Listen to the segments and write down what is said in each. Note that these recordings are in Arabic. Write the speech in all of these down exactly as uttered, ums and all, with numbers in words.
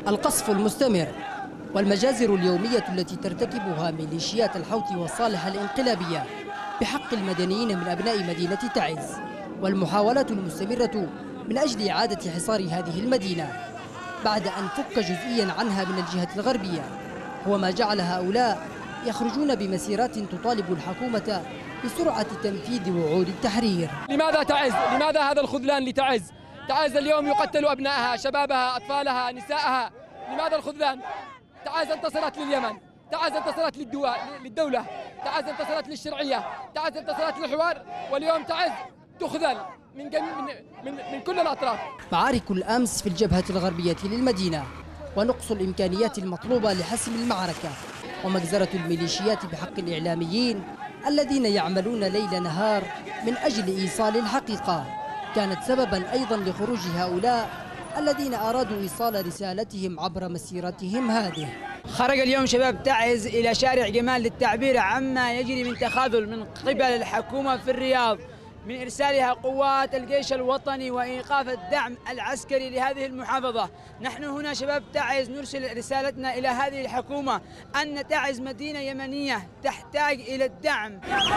القصف المستمر والمجازر اليومية التي ترتكبها ميليشيات الحوثي والصالح الانقلابية بحق المدنيين من أبناء مدينة تعز، والمحاولات المستمرة من أجل إعادة حصار هذه المدينة بعد أن فك جزئيا عنها من الجهة الغربية، هو ما جعل هؤلاء يخرجون بمسيرات تطالب الحكومة بسرعة تنفيذ وعود التحرير. لماذا تعز؟ لماذا هذا الخذلان لتعز؟ تعز اليوم يقتل أبنائها، شبابها، أطفالها، نسائها. لماذا الخذلان؟ تعز انتصرت لليمن، تعز انتصرت للدولة، تعز انتصرت للشرعية، تعز انتصرت للحوار، واليوم تعز تخذل من, من, من, من كل الأطراف. معارك الأمس في الجبهة الغربية للمدينة ونقص الإمكانيات المطلوبة لحسم المعركة ومجزرة الميليشيات بحق الإعلاميين الذين يعملون ليل نهار من أجل إيصال الحقيقة كانت سببا أيضا لخروج هؤلاء الذين أرادوا إيصال رسالتهم عبر مسيرتهم هذه. خرج اليوم شباب تعز إلى شارع جمال للتعبير عما يجري من تخاذل من قبل الحكومة في الرياض من إرسالها قوات الجيش الوطني وإيقاف الدعم العسكري لهذه المحافظة. نحن هنا شباب تعز نرسل رسالتنا إلى هذه الحكومة أن تعز مدينة يمنية تحتاج إلى الدعم.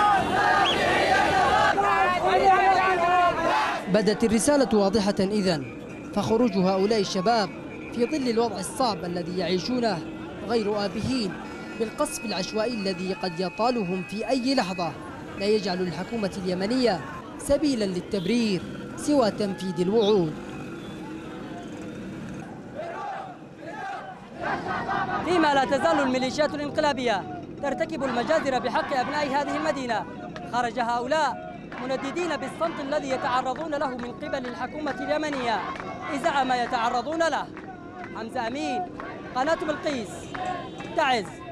بدت الرسالة واضحة إذن، فخروج هؤلاء الشباب في ظل الوضع الصعب الذي يعيشونه غير آبهين بالقصف العشوائي الذي قد يطالهم في أي لحظة لا يجعل الحكومة اليمنية سبيلا للتبرير سوى تنفيذ الوعود. فيما لا تزال الميليشيات الانقلابية ترتكب المجازر بحق أبناء هذه المدينة، خرج هؤلاء منددين بالصمت الذي يتعرضون له من قبل الحكومة اليمنية إزاء ما يتعرضون له. حمزة أمين، قناة بلقيس، تعز.